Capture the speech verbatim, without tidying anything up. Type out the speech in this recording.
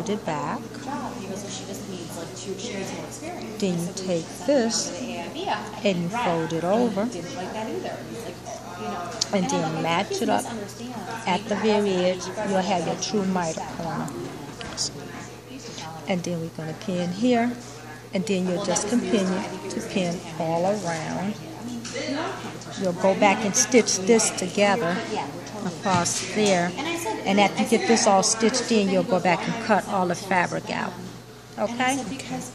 it back. Then you take this and you fold it over, and then match it up at the very edge. You'll have your true miter corner. And then we're going to pin here, and then you'll just continue to pin all around. You'll go back and stitch this together across there, and after you get this all stitched in, you'll go back and cut all the fabric out. Okay?